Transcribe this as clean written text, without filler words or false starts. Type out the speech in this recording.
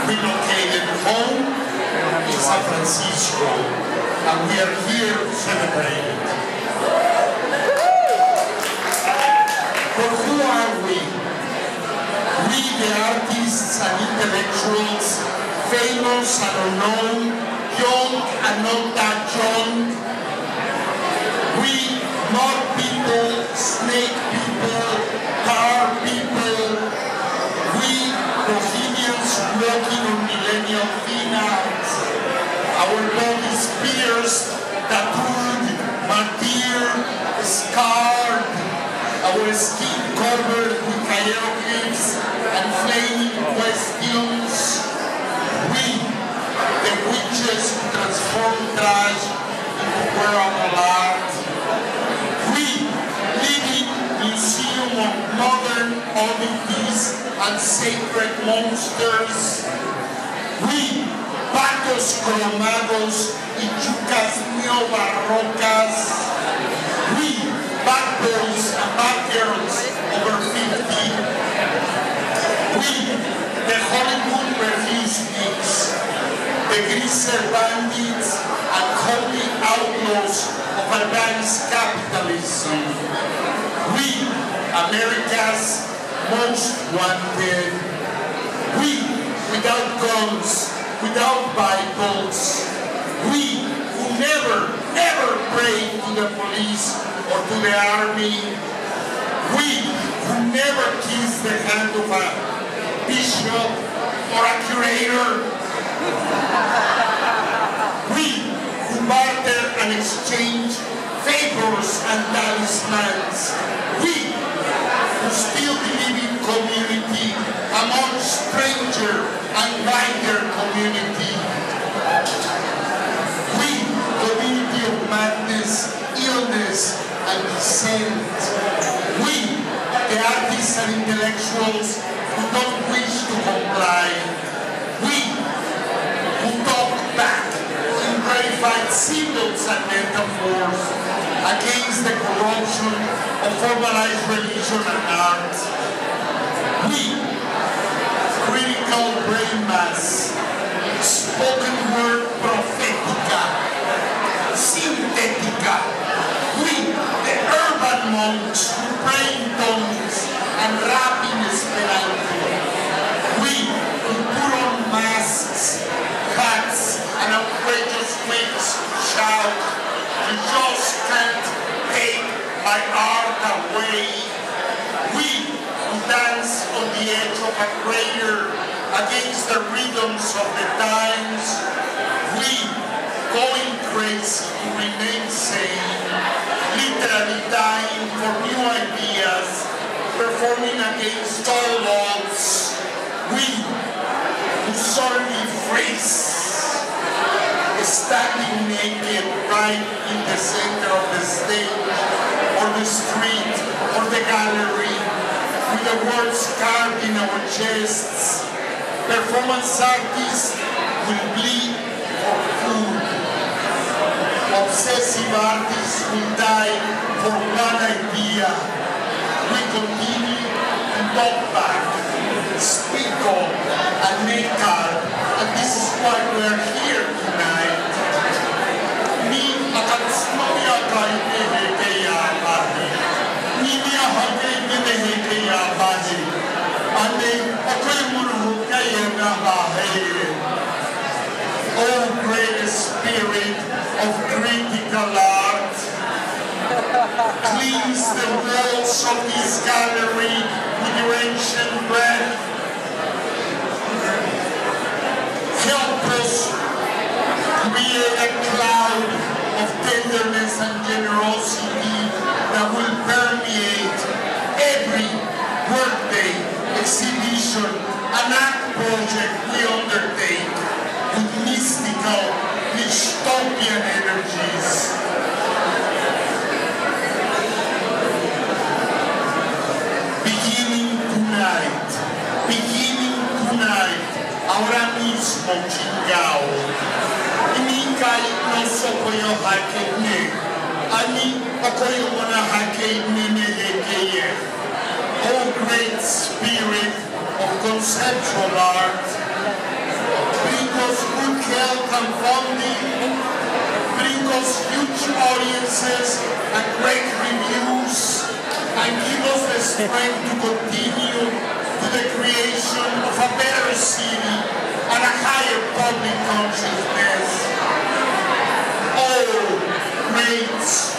relocated home in San Francisco, and we are here to celebrate it. But who are we? We, the artists and intellectuals, famous and unknown, young and not that young. We, mud people, snake people, car people. We, Bohemians walking on millennial finance. Our bodies pierced, tattooed, martyred, scarred. Our skin covered with hieroglyphs and flaming questions. We, the witches who transform trash into wearable art. We, living museum of modern oddities and sacred monsters. We, patos cromados y chucas neobarrocas. We, bad boys and bad girls over 50. We, the Hollywood refugees, the greaser bandits and holy outlaws of advanced capitalism. We, America's most wanted. We, without guns, without Bibles. We, who never prayed to the police or to the army. We, who never kissed the hand of a bishop or a curator. We, who barter and exchange favors and talismans. We, who still believe in community among stranger and wider community. We, community of madness, illness, and dissent. We, the artists and intellectuals who don't wish to comply. We, who talk back in verified symbols and metaphors against the corruption of formalized religion and art. We, critical brain mass, spoken word prophetica, synthetica. We, the urban monks who pray in tongues and rap in Esperanto. We, who put on masks, hats, and outrageous wigs, shout, "You just can't take my art away." We, who dance on the edge of a crater against the rhythms of the times. We, going crazy to remain sane, literally dying for new ideas, performing against all odds. We, who suddenly freeze, standing naked right in the center of the stage, or the street, or the gallery, with the words carved in our chests. Performance artists will bleed for food. Obsessive artists will die for one idea. We continue to talk back, speak up, and make art, and this is why we're here tonight. Mi akatsnoya kai ya badi, mi miya hakai mehe ya badi, ande akoy muru kai na bahe. Oh, great spirit of critical art, cleanse the walls of this gallery with your ancient breath. Help us create a cloud of tenderness and generosity that will permeate every workday, exhibition, and art project we undertake with mystical, dystopian energies. Beginning tonight, ahora mismo, chingao. Inikai no sokoyo hakene, ani okoyo mona hakene mehekeye. Oh, great spirit of conceptual art, strength to continue to the creation of a better city and a higher public consciousness. All greats